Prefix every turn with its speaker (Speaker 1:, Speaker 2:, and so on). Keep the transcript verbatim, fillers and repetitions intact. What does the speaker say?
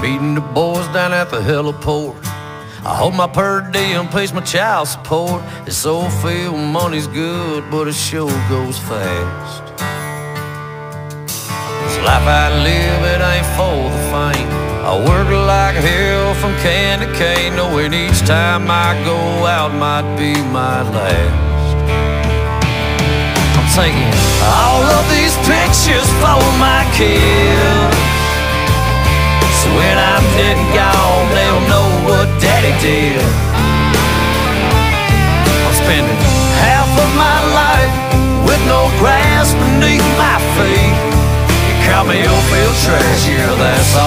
Speaker 1: meeting the boys down at the heliport. I hope my per diem pays my child support. This old field money's good, but it sure goes fast. This life I live, it ain't for the faint. I work like hell from can to cane, knowing each time I go out might be my last. I'm taking all of these pictures for my kids, so when I'm dead and gone, they'll know what Daddy did. I'm spending half of my life with no grass beneath my feet. You call me old field trash, yeah, that's all